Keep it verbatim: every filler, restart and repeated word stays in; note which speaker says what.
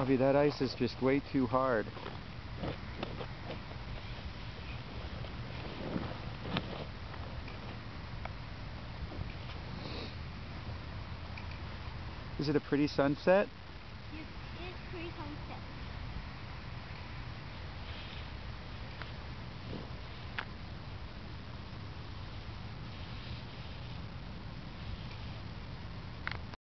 Speaker 1: Avi, that ice is just way too hard. Is it a pretty sunset?
Speaker 2: It is pretty sunset.